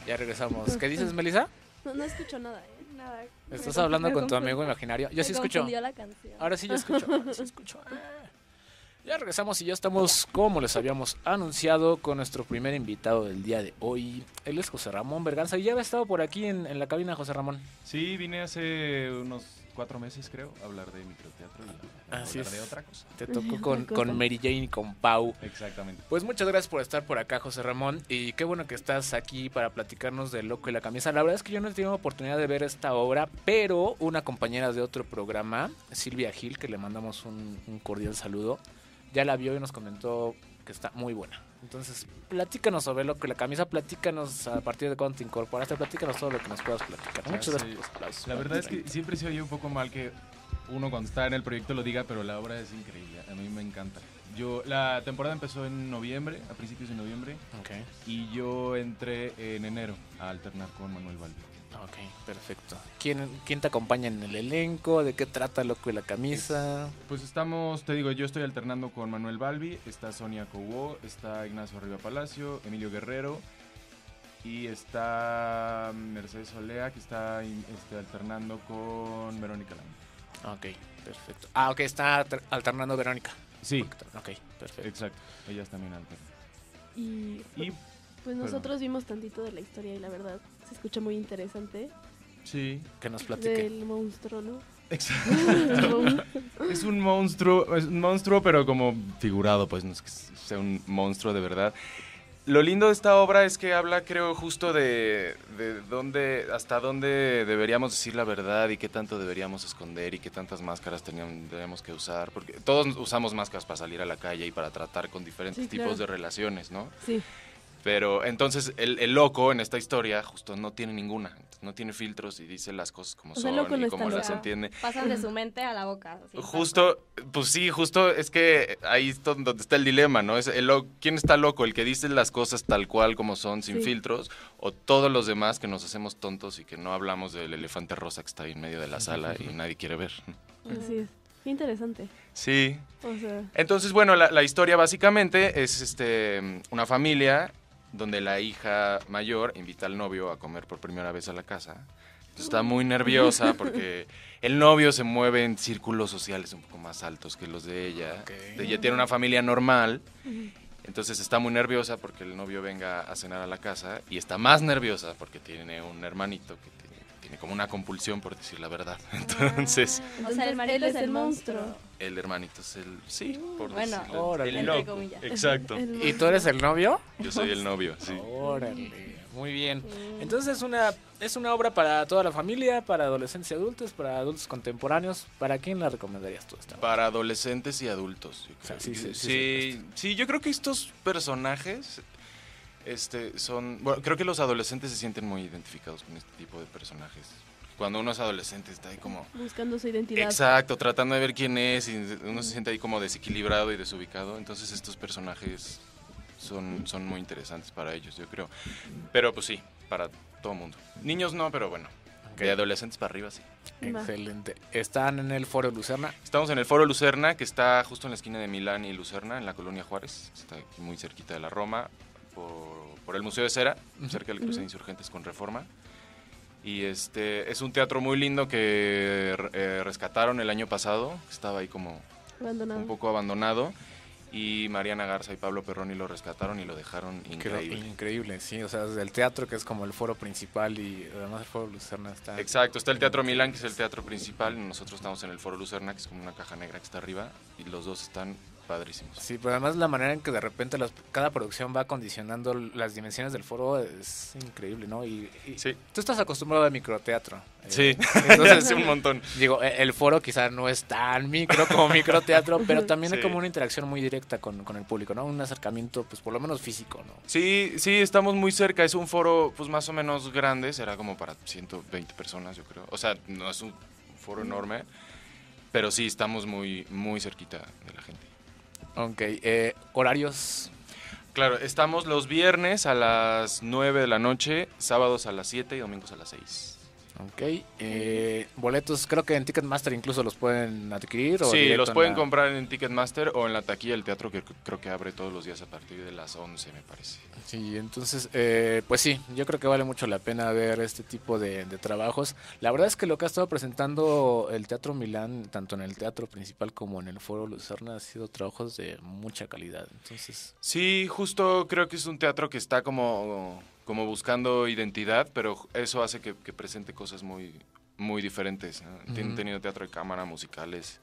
Ya regresamos. ¿Qué dices, Melissa? No escucho nada, nada. ¿Estás hablando con tu amigo imaginario? Yo sí escucho. Me confundió la canción. Ahora sí ya escucho. Ahora sí escucho. Ya regresamos y ya estamos, como les habíamos anunciado, con nuestro primer invitado del día de hoy. Él es José Ramón Berganza y ya había estado por aquí en la cabina, José Ramón. Sí, vine hace unos 4 meses, creo, a hablar de microteatro y a Así hablar es. de otra cosa. Te tocó con Mary Jane y con Pau. Exactamente. Pues muchas gracias por estar por acá, José Ramón, y qué bueno que estás aquí para platicarnos de Loco y la Camisa. La verdad es que yo no he tenido oportunidad de ver esta obra, pero una compañera de otro programa, Silvia Gil, que le mandamos un cordial saludo, ya la vio y nos comentó que está muy buena. Entonces, platícanos sobre Loco y la Camisa, platícanos a partir de cuándo te incorporaste, platícanos todo lo que nos puedas platicar. Ya Muchas sé. gracias por los aplausos. La verdad es que siempre se oye un poco mal que uno cuando está en el proyecto lo diga, pero la obra es increíble, a mí me encanta. La temporada empezó en noviembre, a principios de noviembre, Okay. y yo entré en enero a alternar con Manuel Balbi. Ok, perfecto. ¿Quién te acompaña en el elenco? ¿De qué trata Loco y la Camisa? Pues estamos, te digo, yo estoy alternando con Manuel Balbi, está Sonia Cobó, está Ignacio Riva Palacio, Emilio Guerrero y está Mercedes Olea, que está alternando con Verónica Lama. Ok, perfecto. Ah, ok, está alternando Verónica. Sí, Ok, perfecto. exacto, ellas también alternan. Y Y pues nosotros vimos tantito de la historia y la verdad se escucha muy interesante. sí, Que nos platique. Del monstruo, ¿no? exacto. Es un monstruo, pero como figurado, pues no es que sea un monstruo de verdad. Lo lindo de esta obra es que habla, creo, justo de hasta dónde deberíamos decir la verdad y qué tanto deberíamos esconder y qué tantas máscaras deberíamos que usar. Porque todos usamos máscaras para salir a la calle y para tratar con diferentes Sí, tipos claro. de relaciones, ¿no? Sí. Pero entonces el loco en esta historia justo no tiene ninguna, no tiene filtros y dice las cosas como O sea, son el loco no y está como las loco. entiende. Pasan de su mente a la boca. Así, Justo, pues sí, justo es que ahí es donde está el dilema, ¿no? Es ¿quién está loco? ¿El que dice las cosas tal cual como son, sin Sí. filtros? ¿O todos los demás que nos hacemos tontos y que no hablamos del elefante rosa que está ahí en medio de la sala y nadie quiere ver? Así es. Qué interesante. Sí. O sea, Entonces, bueno, la historia básicamente es una familia donde la hija mayor invita al novio a comer por primera vez a la casa. Entonces está muy nerviosa porque el novio se mueve en círculos sociales un poco más altos que los de ella. Ok. Ella tiene una familia normal, entonces está muy nerviosa porque el novio venga a cenar a la casa y está más nerviosa porque tiene un hermanito que tiene como una compulsión por decir la verdad. Entonces, O sea, el marido él es el monstruo. el hermanito es el... Sí, por Bueno, decirlo. órale. El entre loco. comillas. Exacto. ¿Y tú eres el novio? Yo soy el novio, sí. Órale, muy bien. Entonces es una obra para toda la familia, para adolescentes y adultos, para adultos contemporáneos. ¿Para quién la recomendarías tú esta obra? Para adolescentes y adultos, yo creo. Sí, Yo creo que estos personajes son... Bueno, creo que los adolescentes se sienten muy identificados con este tipo de personajes. Cuando uno es adolescente está ahí como... buscando su identidad. Exacto, tratando de ver quién es y uno se siente ahí como desequilibrado y desubicado. Entonces estos personajes son muy interesantes para ellos, yo creo. Pero pues sí, para todo mundo. Niños no, pero bueno, de adolescentes para arriba sí. Va. Excelente. Están en el Foro Lucerna. Estamos en el Foro Lucerna, que está justo en la esquina de Milán y Lucerna, en la colonia Juárez. Está aquí muy cerquita de la Roma, por el Museo de Cera, cerca del cruce de Insurgentes con Reforma. Y es un teatro muy lindo que rescataron el año pasado, estaba ahí como Abandonado. un poco abandonado. Y Mariana Garza y Pablo Perroni lo rescataron y lo dejaron Quedó increíble. increíble, sí. O sea, desde el teatro, que es como el foro principal, y además el Foro Lucerna está... Exacto, está el Teatro Milán, que es el teatro principal, y nosotros estamos en el Foro Lucerna, que es como una caja negra que está arriba, y los dos están padrísimos. Sí, pero además la manera en que de repente cada producción va condicionando las dimensiones del foro es increíble, ¿no? Y Sí. tú estás acostumbrado a microteatro. Sí, Entonces, sí, un montón. digo, el foro quizá no es tan micro como microteatro, pero también hay Sí. como una interacción muy directa con el público, ¿no? Un acercamiento, pues por lo menos físico, ¿no? Sí, estamos muy cerca, es un foro pues más o menos grande, será como para 120 personas, yo creo. O sea, no es un foro enorme, pero sí, estamos muy, muy cerquita de la gente. Ok, horarios... Claro, estamos los viernes a las 9 de la noche, sábados a las 7 y domingos a las 6. Ok, boletos creo que en Ticketmaster incluso los pueden adquirir. O Sí, directo los en pueden la- comprar en Ticketmaster o en la taquilla del teatro, que creo que abre todos los días a partir de las 11, me parece. Sí, entonces, pues sí, yo creo que vale mucho la pena ver este tipo de trabajos. La verdad es que lo que ha estado presentando el Teatro Milán, tanto en el teatro principal como en el Foro Lucerna, ha sido trabajos de mucha calidad. Entonces, Sí, justo creo que es un teatro que está como buscando identidad, pero eso hace que presente cosas muy diferentes, ¿no? Han tenido teatro de cámara, musicales.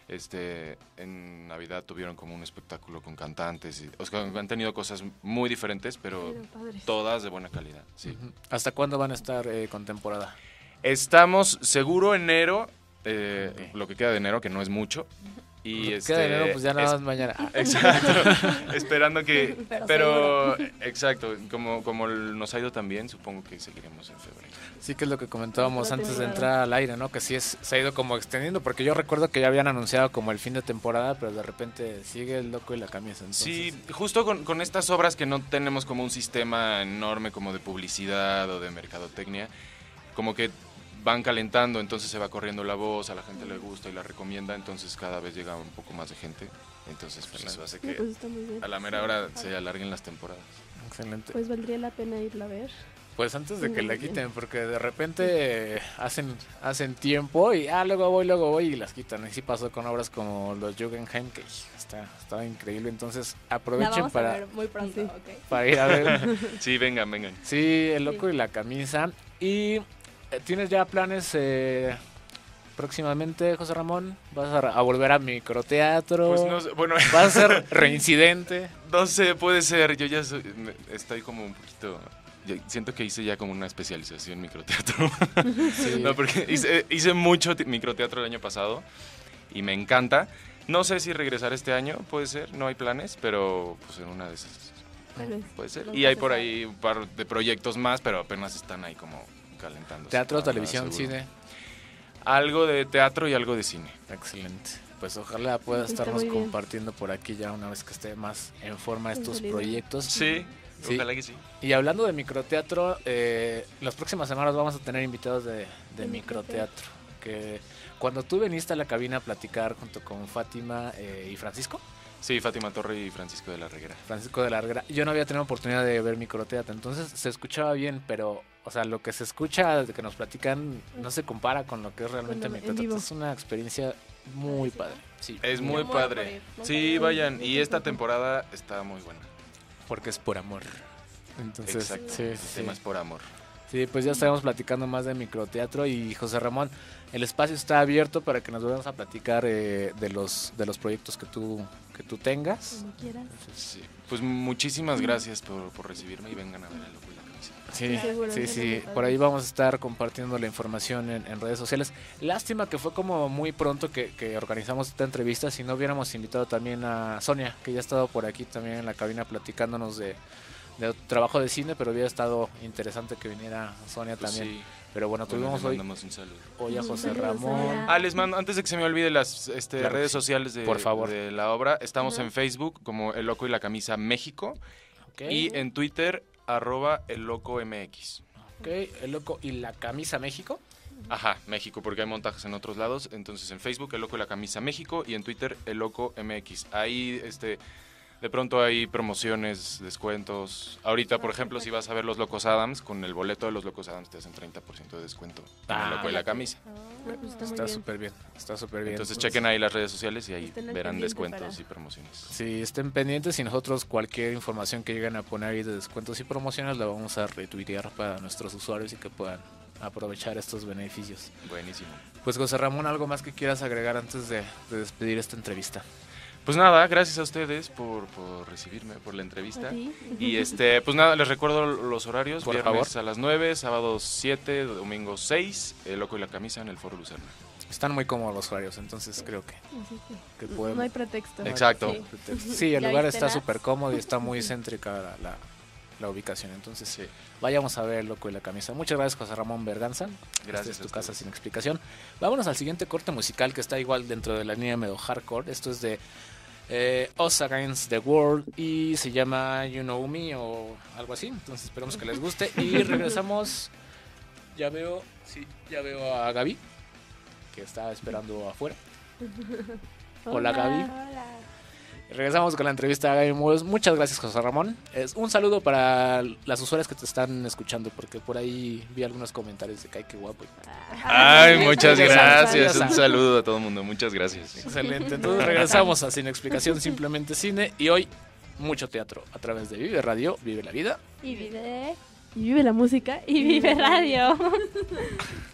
En Navidad tuvieron como un espectáculo con cantantes. O sea, han tenido cosas muy diferentes, pero Pero padres. todas de buena calidad. Sí. ujú. ¿Hasta cuándo van a estar con temporada? Estamos seguro enero, Ok. lo que queda de enero, que no es mucho. Y Queda de enero, pues ya nada más mañana. Ah, Exacto, esperando que... Pero Pero, exacto, como nos ha ido tan bien, supongo que seguiremos en febrero. sí, que es lo que comentábamos Otra antes de temporada. entrar al aire, ¿no? Que sí se ha ido como extendiendo, porque yo recuerdo que ya habían anunciado como el fin de temporada, pero de repente sigue el loco y la camisa. Entonces, Sí, justo con estas obras que no tenemos como un sistema enorme como de publicidad o de mercadotecnia, como que van calentando, entonces se va corriendo la voz, a la gente le gusta y la recomienda, entonces cada vez llega un poco más de gente, entonces pues eso hace No, que pues está muy bien. a la mera hora se alarguen las temporadas. excelente. Pues valdría la pena irla a ver. Pues antes de que Muy la bien. quiten, porque de repente hacen tiempo y luego voy y las quitan. Y sí pasó con obras como los Jugendheim, que estaba increíble. Entonces La aprovechen vamos a ver muy pronto, Sí. ¿ok? para ir a ver. Sí, vengan. Sí, el loco y la camisa. Y tienes ya planes próximamente, José Ramón. ¿Vas a volver a microteatro? Pues no sé, bueno, ¿Vas a ser reincidente? no sé, puede ser, yo ya estoy como un poquito... siento que hice ya como una especialización en microteatro. Sí. No, porque hice mucho microteatro el año pasado y me encanta. No sé si regresar este año, puede ser, no hay planes, pero pues en una de esas Tal vez. puede ser. Nunca Y hay se por sabe. ahí un par de proyectos más, pero apenas están ahí como calentando. Teatro, televisión, cine. Algo de teatro y algo de cine. Excelente. Pues ojalá pueda Está estarnos muy bien. compartiendo por aquí ya una vez que esté más en forma estos Consolidado. proyectos. Sí, Sí. ojalá que sí. Y hablando de microteatro, las próximas semanas vamos a tener invitados de De microteatro. Que cuando tú viniste a la cabina a platicar junto con Fátima y Francisco Sí, Fátima Torre y Francisco de la Reguera. de la Argra, yo no había tenido oportunidad de ver microteatro, entonces se escuchaba bien, pero, o sea, lo que se escucha, de que nos platican, no se compara con lo que es realmente Con lo- en microteatro. vivo. Es una experiencia muy padre. Sí, Es Yo muy muero por padre. ir. Nunca he Sí, ido. vayan. Y esta temporada está muy buena. porque es por amor. Entonces, Exacto. sí, El sí. tema es por amor. Sí, pues ya estaremos platicando más de microteatro y José Ramón, el espacio está abierto para que nos vayamos a platicar de los proyectos que tú tengas. Cuando quieras. Sí. Pues muchísimas gracias por recibirme y vengan a ver el loco y la camisa. Sí, Seguro, sí, es sí. muy padre. Por ahí vamos a estar compartiendo la información en redes sociales. Lástima que fue como muy pronto que organizamos esta entrevista. Si no hubiéramos invitado también a Sonia, que ya ha estado por aquí también en la cabina platicándonos de trabajo de cine, pero hubiera estado interesante que viniera Sonia Pues también. sí. Pero bueno, Bueno, tuvimos le hoy mandamos un saludo. a José Saludos, Ramón. Sonia. Les mando, antes de que se me olvide las Claro que redes sí. sociales Por favor. de la obra, estamos Ajá. en Facebook como El Loco y la Camisa México Ok, y en Twitter @ElLocoMX. ok, el loco y la camisa México. Ajá, México, porque hay montajes en otros lados. Entonces en Facebook El Loco y la Camisa México y en Twitter El Loco MX. Ahí de pronto hay promociones, descuentos. Ahorita, por ejemplo, si vas a ver Los Locos Adams, con el boleto de Los Locos Adams te hacen 30% de descuento en El Loco y la Camisa. Ah, pues está muy Está bien. súper bien, está súper bien. Entonces chequen ahí las redes sociales y ahí Estén al verán pendiente descuentos para- y promociones. Sí, estén pendientes y nosotros cualquier información que lleguen a poner ahí de descuentos y promociones la vamos a retuitear para nuestros usuarios y que puedan aprovechar estos beneficios. Buenísimo. Pues José Ramón, ¿algo más que quieras agregar antes de despedir esta entrevista? Pues nada, gracias a ustedes por recibirme, por la entrevista. ¿A ti? Y pues nada, les recuerdo los horarios. Por Viernes favor. a las 9, sábado 7, domingo 6, El Loco y la Camisa en el Foro Lucerna. Están muy cómodos los horarios, entonces creo Así que que podemos... no hay pretexto. Exacto. Sí. Sí, el ¿Ya lugar viste está las? súper cómodo y está muy céntrica la ubicación. Entonces, Sí. vayamos a ver El Loco y la Camisa. Muchas gracias, José Ramón Berganza. Gracias Esta es a tu casa ustedes. sin explicación. Vámonos al siguiente corte musical que está igual dentro de la línea medio hardcore. Esto es de Us Against the World y se llama You Know Me o algo así. Entonces esperamos que les guste y regresamos. Ya veo Sí, ya veo a Gaby, que está esperando afuera. Hola, Gaby. Hola. Regresamos con la entrevista a Gaby Muros. Muchas gracias, José Ramón. Un saludo para las usuarias que te están escuchando, porque por ahí vi algunos comentarios de que ay, qué guapo. Ay, muchas Ya sabes, gracias. ya Un sabes. saludo a todo el mundo. Muchas gracias. Excelente. Entonces regresamos a Sin Explicación, Simplemente Cine. Y hoy, mucho teatro a través de Vive Radio, Vive la Vida. Y vive. Y vive la música. Y vive radio.